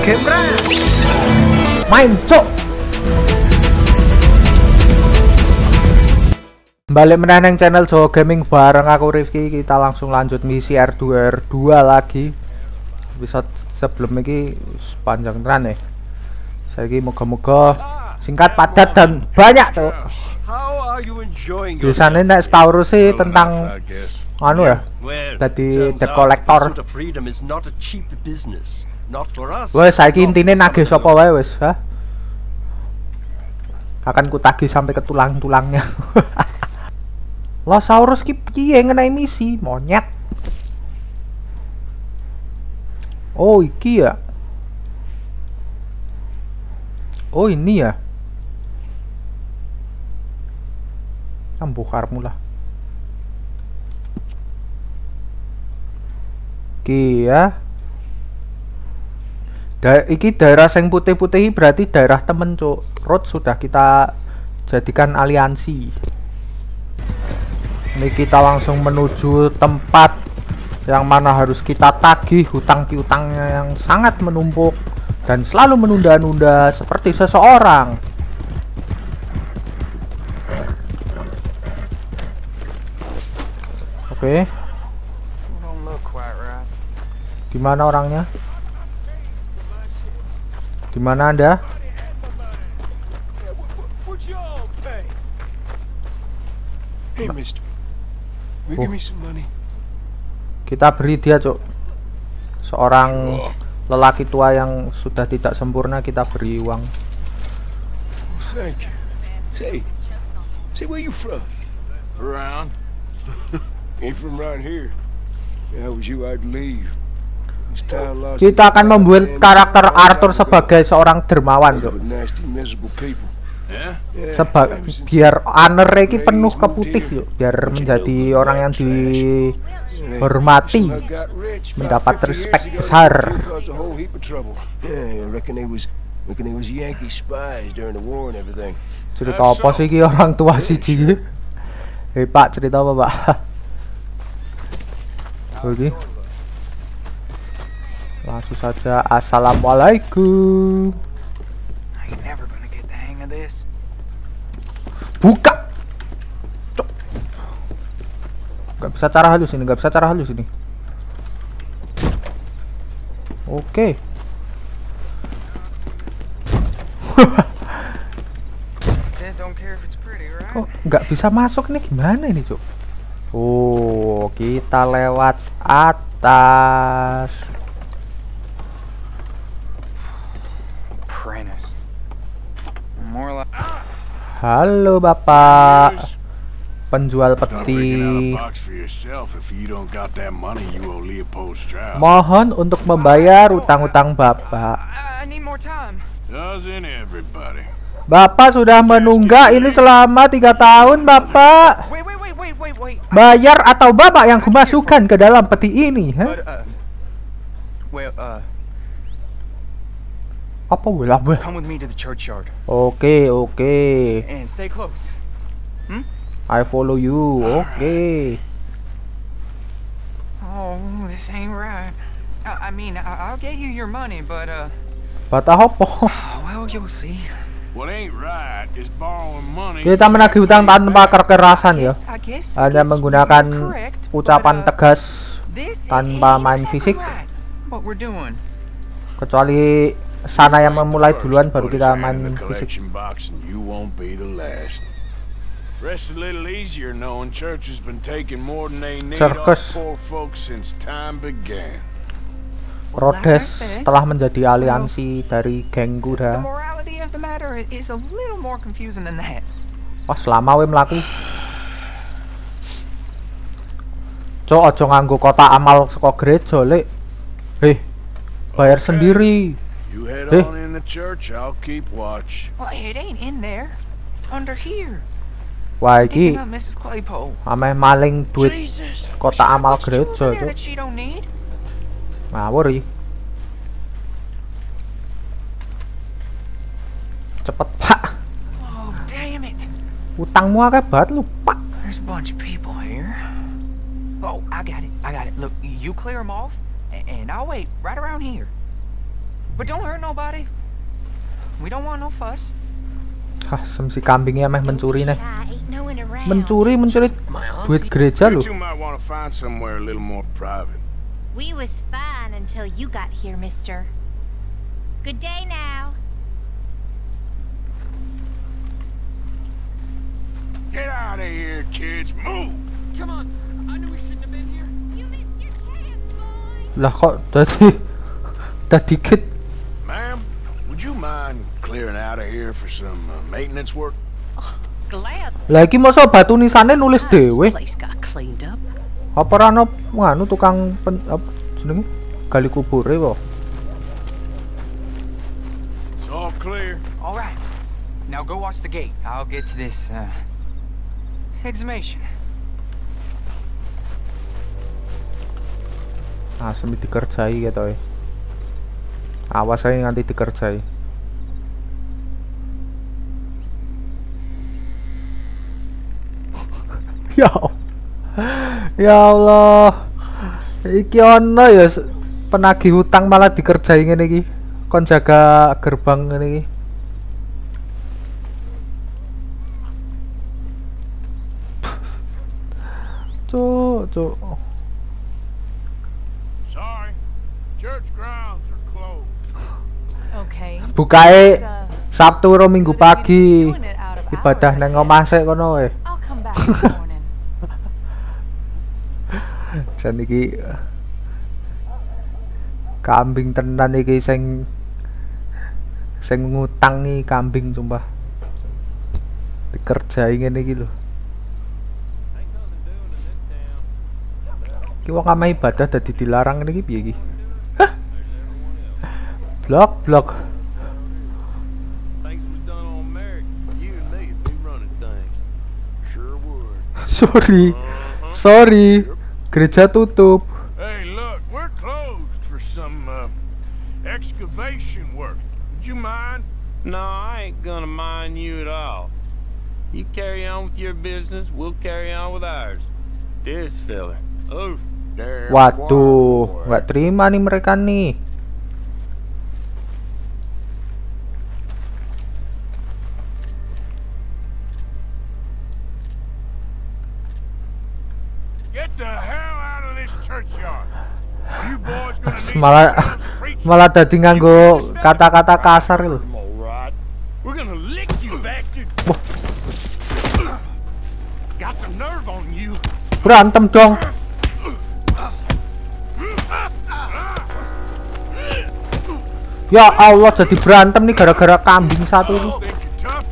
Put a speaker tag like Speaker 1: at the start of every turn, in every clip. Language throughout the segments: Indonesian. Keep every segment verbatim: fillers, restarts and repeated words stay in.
Speaker 1: Main cok. Balik meneh nang channel Jawa Gaming bareng aku Rifki. Kita langsung lanjut misi R dua R dua lagi. Episode sebelum ini panjang tenan ya. Saiki moga-moga singkat, padat dan banyak cok. Biasanya nek setahu sih tentang anu ya, jadi The Collector. Wes saiki intine nagih sapa wae wis, ha? Akan kutagih sampai ke tulang-tulangnya. Losaurus ki piye ngenai misi, monyet. Oh, iki ya. Oh, ini ya. Ambuh karmu lah. Iki ya. Da iki daerah sing putih-putih berarti daerah temen cuk. Road sudah kita jadikan aliansi. Ini kita langsung menuju tempat yang mana harus kita tagih hutang piutangnya yang sangat menumpuk dan selalu menunda-nunda seperti seseorang. Oke. Gimana orangnya? Gimana Anda?
Speaker 2: Hey, mister. We give me some money.
Speaker 1: Kita beri dia, Cuk. Seorang lelaki tua yang sudah tidak sempurna, kita beri uang.
Speaker 2: Oh, thank you. Say, say where you from?
Speaker 3: Around.
Speaker 2: Ain't from around here. If I was you, I'd leave. This town lost
Speaker 1: Kita akan membuat karakter Arthur sebagai seorang dermawan, Cuk.
Speaker 2: nasty, miserable people.
Speaker 3: Yeah?
Speaker 1: Seba biar honor iki penuh ke putih yuk, biar menjadi orang yang dihormati, mendapat respect besar. Cerita apa sih ki orang tua siji? Hei Pak, cerita apa Pak? Oke. Langsung saja, assalamualaikum. Buka. Cok. Gak bisa cara halus ini, gak bisa cara halus ini. Oke. Kok nggak bisa masuk nih, gimana ini Cok? Oh, kita lewat atas. Halo Bapak, penjual peti. Mohon untuk membayar utang-utang Bapak. Bapak sudah menunggak ini selama tiga tahun Bapak. Bayar atau Bapak yang kumasukkan ke dalam peti ini, huh? Apa wilah weh? Oke, oke. I follow you. Oke.
Speaker 4: Oh, this ain't right. I mean, I'll get you your money, but uh.
Speaker 1: Bata apa?
Speaker 4: Well, you'll see.
Speaker 3: What ain't right is borrowing money.
Speaker 1: Kita menagih hutang tanpa kekerasan ya. Hanya menggunakan ucapan tegas tanpa main fisik. Kecuali sana yang memulai duluan baru kita main fisik. Circus Rhodes telah menjadi aliansi dari geng kuda. Wah, selama we mlaku. Cok, aja nganggo kotak amal saka gereja, Lek. Heh, bayar sendiri.
Speaker 3: You head
Speaker 1: Hey.
Speaker 3: on in the church, I'll keep watch.
Speaker 4: Well, it ain't in there. It's under here.
Speaker 1: Wah, iki
Speaker 4: Picking up Missus Claypole.
Speaker 1: ameh maling duit
Speaker 4: Jesus.
Speaker 1: kotak amal
Speaker 4: What's tools
Speaker 1: gereja
Speaker 4: in there
Speaker 1: itu.
Speaker 4: that she don't need?
Speaker 1: Ngawur iki. Cepet, Pak.
Speaker 4: Oh, damn it.
Speaker 1: Utangmu akeh banget lu, Pak.
Speaker 4: There's a bunch of people here. Oh, I got it. I got it. Look, you clear them off, and I'll wait right around here. But don't hurt nobody. We don't want no fuss.
Speaker 1: Hah, sem si kambingnya meh mencuri nih.
Speaker 5: Ain't no one around.
Speaker 1: Mencuri, mencuri duit gereja
Speaker 3: You
Speaker 1: loh.
Speaker 3: two might want to find somewhere a little more private.
Speaker 5: We was fine until you got here, mister. Good day now.
Speaker 3: Get out of here, kids. Move.
Speaker 6: Come on. I knew we shouldn't have been here.
Speaker 5: You missed your chance, boy.
Speaker 1: Lah kok tadi tadi dikit.
Speaker 3: Ma'am, would you mind clearing out of here for some uh, maintenance work?
Speaker 6: Glad
Speaker 1: Lah iki masa batu nisane nulis
Speaker 6: this
Speaker 1: dhewe.
Speaker 6: place got cleaned up.
Speaker 1: Apa ora ono nganu tukang pen, apa jenenge? Gali kubure po.
Speaker 3: It's all clear.
Speaker 4: All right. Now go watch the gate. I'll get to this, uh, this exhumation.
Speaker 1: Ah, semi dikerjai ketoke. Awas ae nganti dikerjai. Ya. Ya Allah. Iki ono ya penagih hutang malah dikerjai ngene iki. Kon jaga gerbang ngene iki. Cuk, cuk.
Speaker 3: Sorry. Church grounds are closed.
Speaker 6: Okay.
Speaker 1: Bukae
Speaker 6: Uh,
Speaker 1: Sabtu ro Minggu
Speaker 6: good if
Speaker 1: pagi.
Speaker 6: you're doing it out of
Speaker 1: Ibadah
Speaker 6: hours, I
Speaker 1: nang
Speaker 6: guess.
Speaker 1: omah sik kono wae.
Speaker 6: I'll come back in the morning.
Speaker 1: Jan iki kambing tenan iki sing sing ngutangi kambing sumpah. Dikerjai ngene iki lho. Ki wong ameh ibadah dadi dilarang ngene iki piye iki? Hah? Blok, blok.
Speaker 3: Things was done on merit. You and me would be running things. Sure would.
Speaker 1: Sorry. Sorry. Gereja tutup.
Speaker 3: Hey, look, we're closed for some uh, excavation work. Would you mind?
Speaker 7: No, I ain't gonna mind you at all. You carry on with your business, we'll carry on with ours. This fella. Oh,
Speaker 3: Damn
Speaker 1: Waduh,
Speaker 3: quiet,
Speaker 1: nggak terima nih mereka nih.
Speaker 3: Get the hell out of this churchyard. You boys gonna need
Speaker 1: Malah
Speaker 3: yourselves a preacher.
Speaker 1: malah dadi nganggo kata-kata kasar itu.
Speaker 3: All right. We're gonna lick you, bastard. Got some nerve on you.
Speaker 1: Berantem dong. Ya Allah, jadi berantem nih gara-gara kambing satu ini.
Speaker 3: Think you're tough?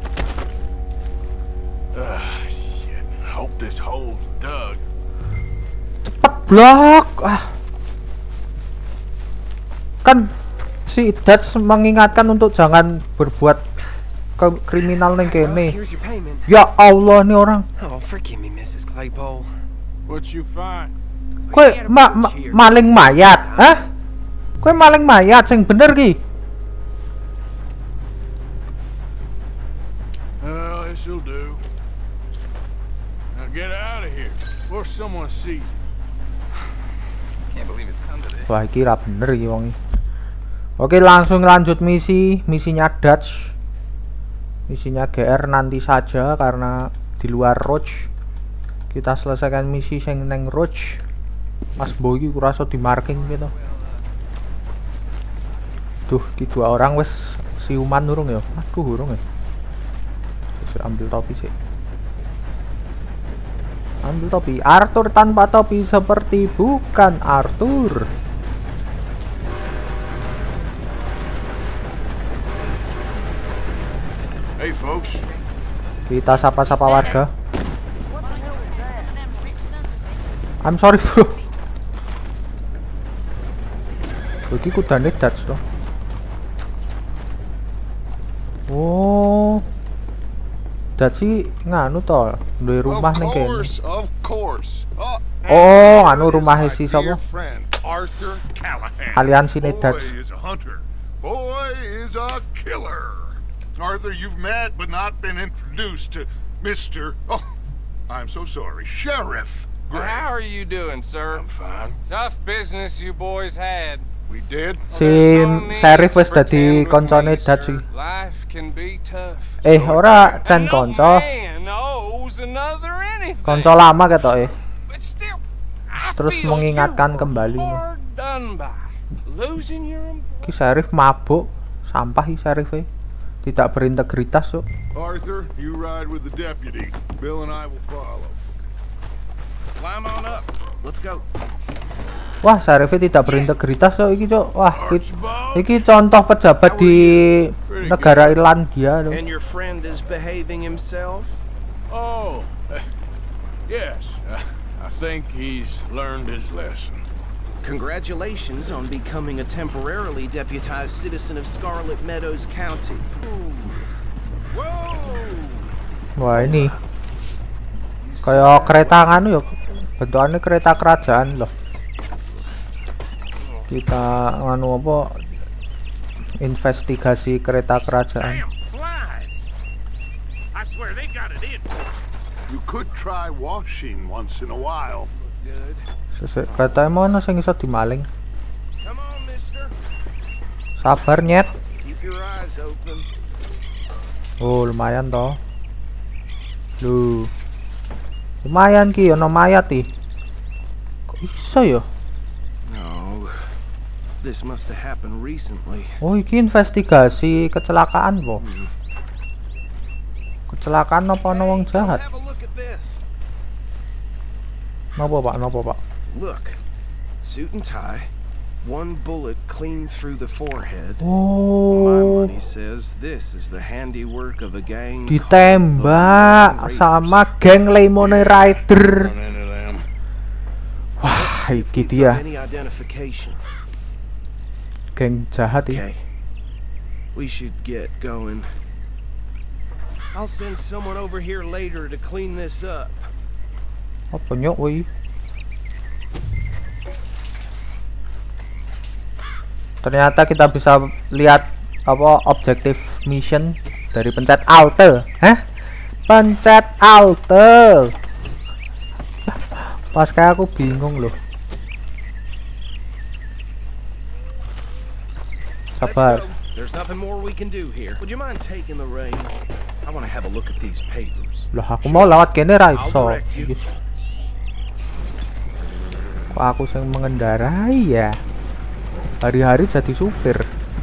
Speaker 3: Ah, shit. Hope this hole's dug.
Speaker 1: Cepet blok. Ah. Kan si Dutch mengingatkan untuk jangan berbuat ke kriminal neng kene.
Speaker 8: Here's your payment.
Speaker 1: Ya Allah nih orang.
Speaker 8: Oh, forgive me, Missus Claypole.
Speaker 3: What you find?
Speaker 1: Kue ma ma maling mayat, hah? Kue maling mayat sing bener ki.
Speaker 3: Well, this'll do. Now get out of here before someone sees you.
Speaker 4: Can't believe it's come to this.
Speaker 1: Wah, iki ra bener iki wong iki. Oke, langsung lanjut misi, misinya Dutch. Misinya G R nanti saja karena di luar Roach. Kita selesaikan misi sing neng Roach. Mas Boy iki kurasa di marking gitu. Duh, ki dua orang wes siuman urung ya. Aduh, urung ya. Wis ambil topi sih. Ambil topi. Arthur tanpa topi seperti bukan Arthur.
Speaker 3: Hey, folks.
Speaker 1: Kita sapa-sapa warga. I'm sorry bro. Iki kudane Dutch toh. Oh. Dutch sih nganu toh, duwe rumah ning kene.
Speaker 3: Of course. Oh,
Speaker 1: Oh, anu rumah si
Speaker 3: dear
Speaker 1: sapa?
Speaker 3: friend, Arthur Callahan.
Speaker 1: Aliansine Dutch.
Speaker 9: Boy is a hunter. Boy is a killer. Arthur, you've met but not been introduced to Mister Oh, I'm so sorry, Sheriff
Speaker 10: Well,
Speaker 9: Gray.
Speaker 10: how are you doing, sir?
Speaker 3: I'm fine.
Speaker 10: Tough business you boys had.
Speaker 2: We did?
Speaker 1: Si Sheriff wis dadi koncone Dat sih.
Speaker 8: Life can be tough.
Speaker 1: Eh, ora Chan konco. Konco lama ketoke. Terus mengingatkan kembali. Ki Sheriff mabuk, sampah ki Sheriff e. Tidak berintegritas, Cuk.
Speaker 9: Arthur, you ride with the deputy. Bill and I will follow.
Speaker 8: Climb on up. Let's go.
Speaker 1: Wah, Sheriff e tidak berintegritas, Cuk. Iki, Cuk. Wah, iki, iki contoh pejabat di negara Irlandia, Cuk.
Speaker 8: And your friend is behaving himself?
Speaker 3: Oh, uh, yes. Uh, I think he's learned his lesson.
Speaker 8: Congratulations on becoming a temporarily deputized citizen of Scarlet Meadows County. Whoa!
Speaker 1: Wah, ini kayak kereta nganu ya, bentukannya kereta kerajaan loh. Kita nganu apa? Investigasi kereta kerajaan.
Speaker 9: You could try washing once in a while.
Speaker 8: Good.
Speaker 1: Sesek katanya mana sing iso dimaling.
Speaker 8: Come on, mister.
Speaker 1: Sabar nyet.
Speaker 8: Keep your eyes open.
Speaker 1: Oh, lumayan toh. Lu. Lumayan ki ono mayat iki. Kok iso ya?
Speaker 8: No. This must have happened recently.
Speaker 1: Oh, iki investigasi kecelakaan po. Kecelakaan apa ana wong jahat?
Speaker 8: Have a look at this.
Speaker 1: Napa, Pak? Napa, Pak?
Speaker 8: Look. Suit and tie. One bullet clean through the forehead. My
Speaker 1: Oh,
Speaker 8: money says this is the handiwork of a gang.
Speaker 1: ditembak sama geng Lemon Rider.
Speaker 3: Run into them.
Speaker 1: Wah, iki dia
Speaker 8: Any identification?
Speaker 1: geng jahat iki.
Speaker 8: Okay. We should get going. I'll send someone over here later to clean this up.
Speaker 1: Apa nyok woi? Ternyata kita bisa lihat apa objektif mission dari pencet Alt. Hah? Pencet Alt. Pas kayak aku bingung loh. Sabar.
Speaker 8: There's nothing more we can do here. Would you mind taking the reins? I want to have a look at these papers.
Speaker 1: Loh, aku mau lewat kene ra
Speaker 8: I'll
Speaker 1: iso.
Speaker 8: direct you.
Speaker 1: Kok aku yang mengendarai ya? Hari-hari jadi supir.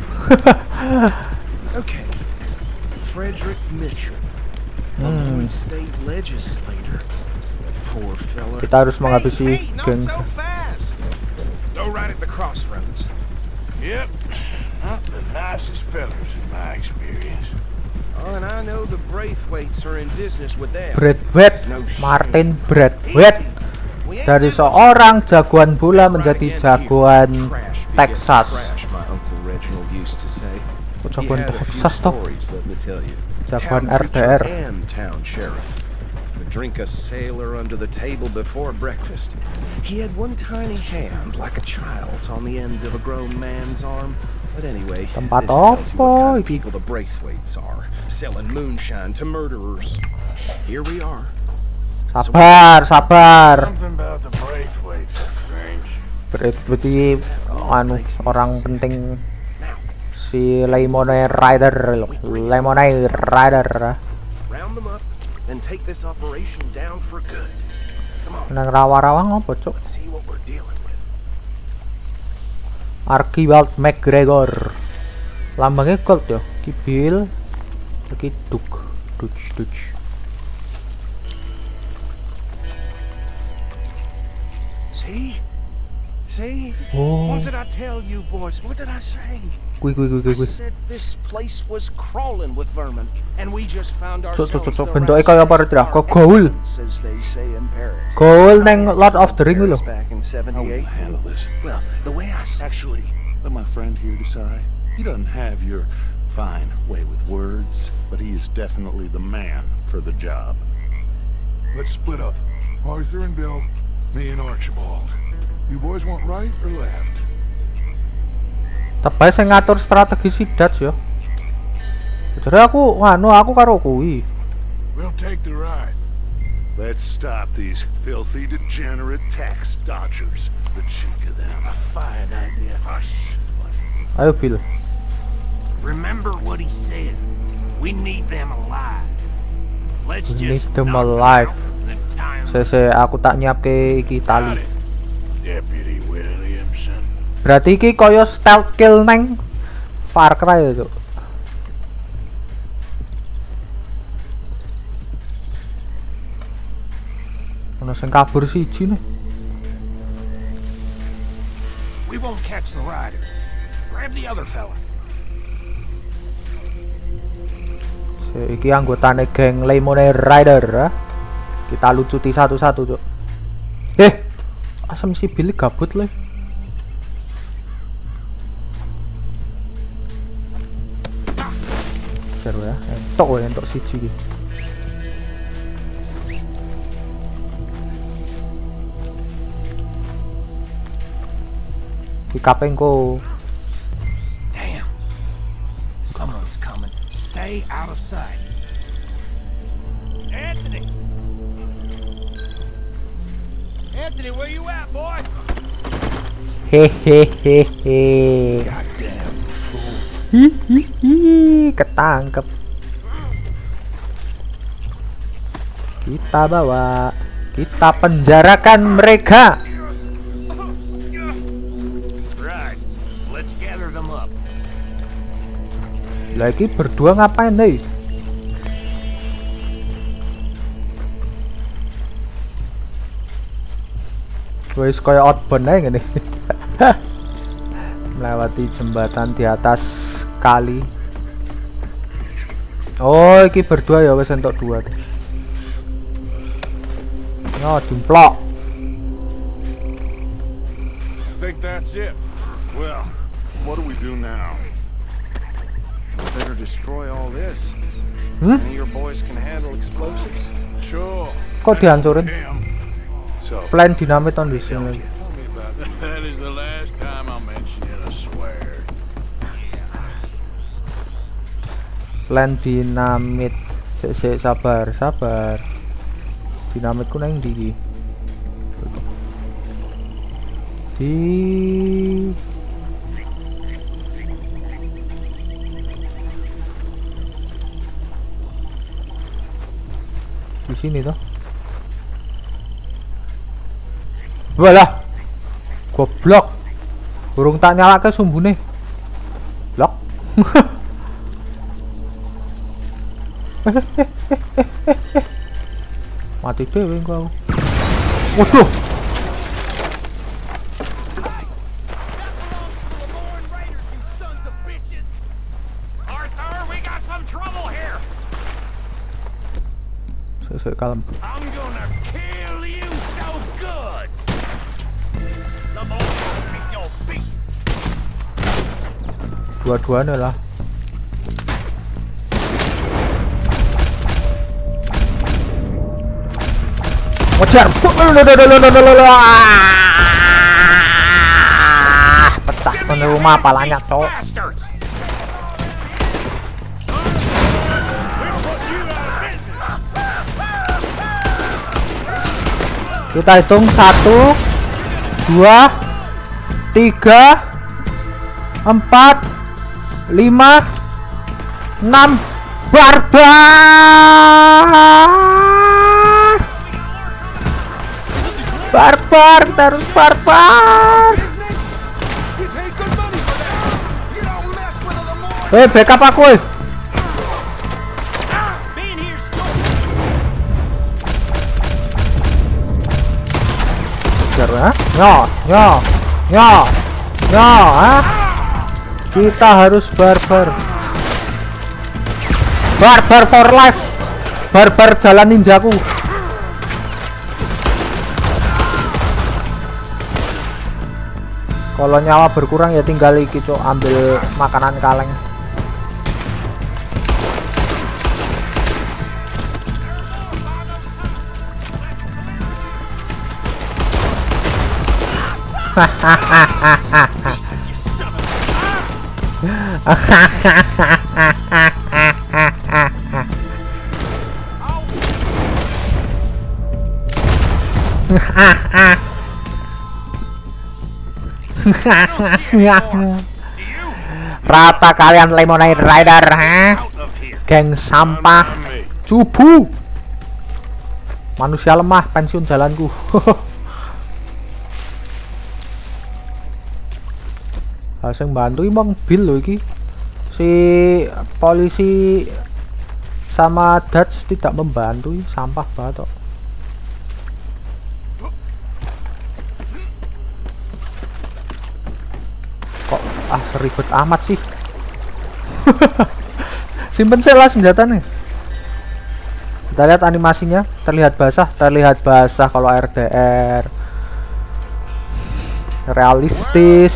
Speaker 8: Okay. Frederick Mitchell, a Lloyd State legislator. Poor fella.
Speaker 1: Kita harus menghabisi
Speaker 8: Hey, hey, not
Speaker 1: geng.
Speaker 8: so fast. Go right at the crossroads.
Speaker 3: Yep. Not the nicest fellers in my experience.
Speaker 8: Oh, and I know the Braithwaites are in business with them.
Speaker 1: Braithwaite, Martin Braithwaite,
Speaker 8: We ain't
Speaker 1: dari
Speaker 8: got
Speaker 1: seorang jagoan bola
Speaker 8: right
Speaker 1: menjadi
Speaker 8: again
Speaker 1: jagoan
Speaker 8: here. Trash begets
Speaker 1: Texas.
Speaker 8: trash, my Uncle Reginald used to say.
Speaker 1: Oh,
Speaker 8: He
Speaker 1: jagoan
Speaker 8: had a few
Speaker 1: Texas toh.
Speaker 8: stories, let me tell you.
Speaker 1: Jagoan
Speaker 8: Town
Speaker 1: R D
Speaker 8: preacher
Speaker 1: R.
Speaker 8: and town sheriff. Would drink a sailor under the table before breakfast. He had one tiny hand like a child's on the end of a grown man's arm. But anyway,
Speaker 1: Tempat
Speaker 8: this tells you what kind
Speaker 1: apa
Speaker 8: of
Speaker 1: iki?
Speaker 8: people the Braithwaites are, selling moonshine to murderers. Here we are.
Speaker 1: Sabar, sabar.
Speaker 3: Something about the Braithwaites, I think.
Speaker 1: Berarti anu orang penting si Lemon Rider loh. Lemon Rider.
Speaker 8: Round them up and take this operation down for good. Come on,
Speaker 1: Nang rawa-rawa ngopo, Cuk?
Speaker 8: let's see what we're dealing with.
Speaker 1: Archibald McGregor. Lambangnya gold ya. Ki Bill. Ki Duke. Dutch, Dutch.
Speaker 8: See? See?
Speaker 1: Oh,
Speaker 8: What did I tell you, boys? What did I say?
Speaker 1: kui kui kui kui
Speaker 8: I
Speaker 1: kui.
Speaker 8: said this place was crawling with vermin, and we just found
Speaker 1: Cuk,
Speaker 8: ourselves
Speaker 1: cuk, cuk, cuk,
Speaker 8: the
Speaker 1: bentuknya
Speaker 8: rats
Speaker 1: kayak apa,
Speaker 8: as
Speaker 1: Ridra?
Speaker 8: par
Speaker 1: Kok gaul?
Speaker 8: excellence, as they say in Paris.
Speaker 1: Goal neng Lord of the Ring lho.
Speaker 8: Back in seventy-eight.
Speaker 10: handle this.
Speaker 8: Well, the way I s-
Speaker 10: Actually, let my friend here decide. He doesn't have your fine way with words, but he is definitely the man for the job.
Speaker 9: Let's split up. Arthur and Bill, me and Archibald. You boys want right or left?
Speaker 1: Tebak sing ngatur strategi si Dutch ya. Jadi aku nganu aku karo kuwi.
Speaker 3: We'll take the ride.
Speaker 10: Let's stop these filthy, degenerate tax dodgers. The cheek of them.
Speaker 3: A fine idea.
Speaker 10: I
Speaker 1: Ayo Bill.
Speaker 11: Remember what he said. We need them alive. Let's
Speaker 1: We need
Speaker 11: just
Speaker 1: them
Speaker 11: knock
Speaker 1: alive.
Speaker 11: out the time.
Speaker 1: Sese aku tak nyiapke iki tali.
Speaker 3: Deputy Williamson.
Speaker 1: Berarti iki koyo stealth kill neng Far Cry ya, Cuk. Ono sing kabur siji nih.
Speaker 11: We won't catch the rider. Grab the other fella.
Speaker 1: Iki anggotane geng Lemon Rider, ha? Kita lucuti satu-satu, Cuk. Eh, asem si Billy gabut le. Seru ya, entok wae entok siji iki. Di kapengko.
Speaker 11: Damn. Someone's coming. Stay out of sight.
Speaker 3: Anthony! Anthony, where you at, boy?
Speaker 1: Hehehehe.
Speaker 11: Goddamn fool.
Speaker 1: Hihihi, ketangkep. Kita bawa, kita penjarakan mereka.
Speaker 11: Right. Let's gather them up.
Speaker 1: Lagi berdua ngapain nih? Wes kayak outbound aja gini. Melewati jembatan di atas kali. Oh, iki berdua ya wes entuk dua. Yo, dimplok.
Speaker 3: I think that's it.
Speaker 10: Well, what do we do now?
Speaker 8: Better destroy all this.
Speaker 1: Hmm?
Speaker 8: Any of your boys can handle explosives?
Speaker 3: Sure.
Speaker 1: Kok dihancurin?
Speaker 3: Damn.
Speaker 10: So,
Speaker 1: Plan dinamit on di sini.
Speaker 3: That is the last time I'll mention it, I swear.
Speaker 1: Plan dinamit. Sik sik sabar, sabar. Dinamitku nang ndi iki? Di di sini toh. Walah. Goblok. Burung tak nyalake sumbune. Blok. Mati dhewe engko. Waduh.
Speaker 11: Arthur, we got some trouble here.
Speaker 1: Sik kalem.
Speaker 11: I'm gonna kill you so good. The more beat your beat.
Speaker 1: Dua-duanya lah. Wajar. Pecah penerima palanya, Cok.
Speaker 11: Bastards.
Speaker 1: Kita hitung satu, dua, tiga, empat, lima, enam. Barbar, barbar, terus barbar. Eh, backup aku, eh. Ya, ya, ya, ya, ya, ah. Kita harus barbar, barbar for life, barbar jalan ninjaku. Kalau nyawa berkurang ya tinggal iki, Cok, ambil makanan kaleng. Rata kalian Lemonade Rider, ha? Geng sampah, cupu. Manusia lemah, pensiun jalanku. Asing bantu emang Bill loh iki. Si polisi sama Dutch tidak membantu, sampah banget kok. Kok ah seribet amat sih. Simpen sih lah senjatanya. Kita lihat animasinya, terlihat basah, terlihat basah kalau R D R. Realistis.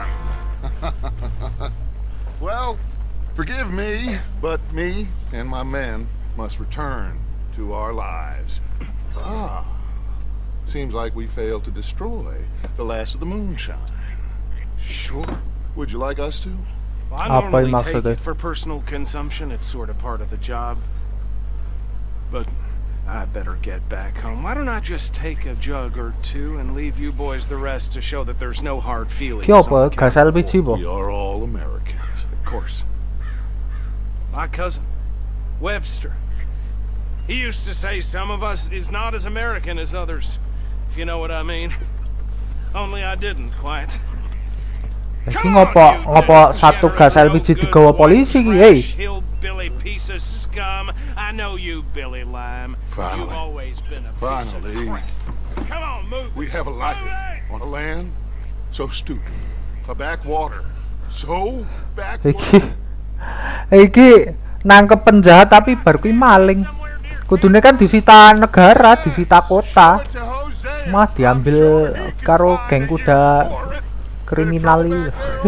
Speaker 10: Well, forgive me, but me and my men must return to our lives. Ah, seems like we failed to destroy the last of the moonshine. Sure. Would you like us to?
Speaker 12: Well, I normally take it for personal consumption. It's sort of part of the job. But I better get back home. Why don't I just take a jug or two and leave you boys the rest to show that there's no hard feelings?
Speaker 1: We
Speaker 10: are all Americans.
Speaker 12: Of course. My cousin, Webster. He used to say some of us is not as American as others, if you know what I mean. Only I didn't quite.
Speaker 1: Iki ngopo ngopo satu gas L P G digawa polisi iki, hey.
Speaker 12: Billy piece of scum. I know you, Billy Lime.
Speaker 10: Finally.
Speaker 12: You've always been a
Speaker 10: Finally.
Speaker 12: piece of crap. Come on, move.
Speaker 10: We have a life on a land so stupid. A backwater so backwater.
Speaker 1: Iki iki nangkep penjahat tapi bar kuwi maling. Kudune kan disita negara, disita kota. Mah diambil karo geng kuda kriminal itu.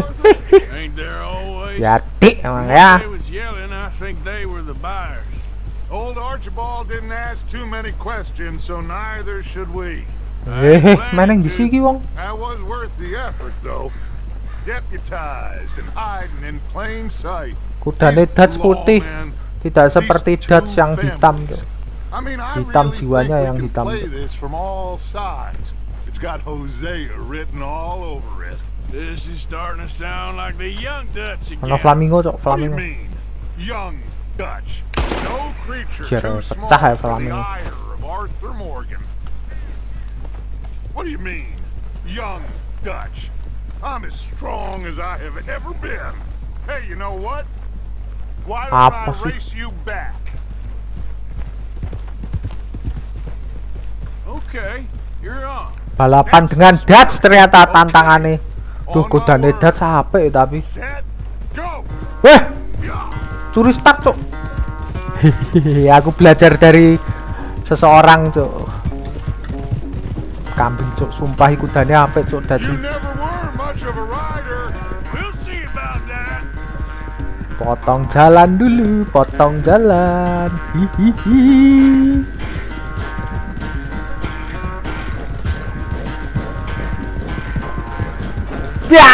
Speaker 1: Ya dik emang ya.
Speaker 3: I think they were the buyers.
Speaker 9: Old Archibald didn't ask too many questions, so neither should we.
Speaker 1: Eh, meneng di sini wong.
Speaker 9: That was worth the effort, though. Deputized and hiding in plain sight.
Speaker 1: Kudane Dutch putih, tidak seperti Dutch yang hitam. Hitam jiwanya yang hitam.
Speaker 9: From all sides. It's got Hosea written all over it.
Speaker 3: This is starting to sound like the young Dutch again.
Speaker 1: Ono flamingo, cok, flamingo.
Speaker 9: Young Dutch, no creature
Speaker 1: too
Speaker 9: small for the ire of Arthur Morgan. What do you mean, young Dutch? I'm as strong as I have ever been. Hey, you know what? Why don't I race you back?
Speaker 3: Okay, you're on.
Speaker 1: Balapan dengan Dutch ternyata tantangannya. Tuh kudane Dutch apik tapi. Weh. Curi start, cuk. Aku belajar dari seseorang, cuk. Kambing, cuk. Sumpah ikudane apik, cuk. Dadi. Potong jalan dulu, potong jalan. Hihihi. Ya.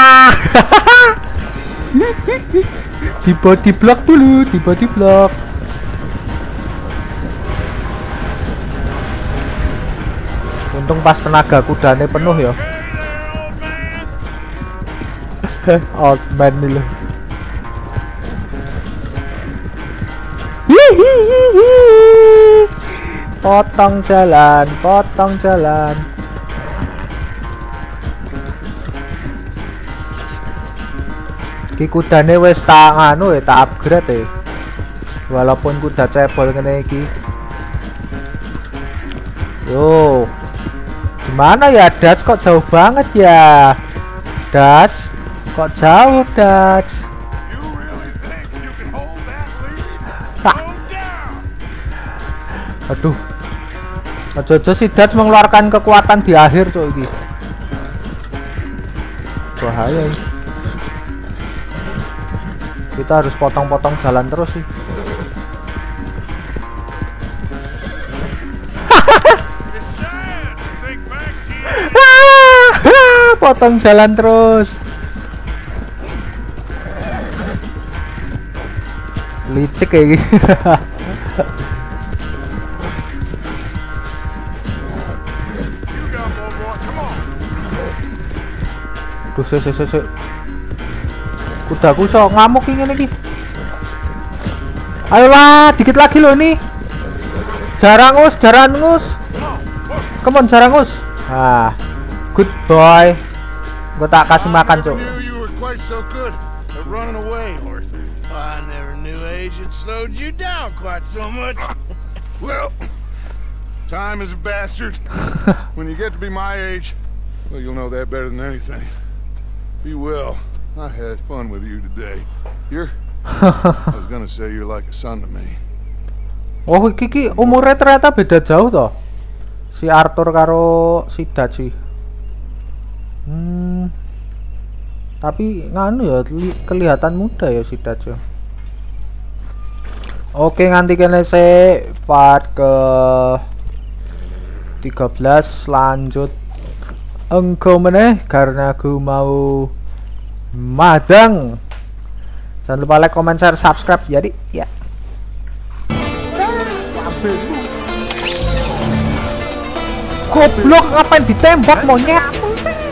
Speaker 1: Di body block dulu, di body block. Untung pas tenaga kudane penuh ya. Old man nih loh. Potong jalan, potong jalan. Ki kudane wis tak nganu ya, tak upgrade ya. Walaupun kuda cebol ngene iki. Yo. Gimana ya Dutch, kok jauh banget ya? Dutch, kok jauh Dutch? Aduh. Aja-aja si Dutch mengeluarkan kekuatan di akhir cok iki. Bahaya ini. Kita harus potong-potong jalan terus sih. Potong jalan terus. Licik kayak gini. Duh, sik sik sik. Kudaku iso ngamuk iki ngene iki. Ayolah, dikit lagi loh ini. Jarangus, jarangus. Come on, jarangus. Ah, good boy. Gue tak kasih makan, Cuk.
Speaker 3: I never knew age had slowed you down quite so much.
Speaker 10: Well, time is a bastard. When you get to be my age, well, you'll know that better than anything. Be well. I had fun with you today. You're... I was gonna say you're like a son to me.
Speaker 1: Oh, Kiki umurnya ternyata beda jauh toh. Si Arthur karo si Dutch. Hmm. Tapi nganu ya kelihatan muda ya si Dutch. Oke, nganti kene se part ke tiga belas lanjut engko meneh karena aku mau madang. Jangan lupa like, comment, share, subscribe. Jadi ya. Goblok, ngapain ditembak monyet?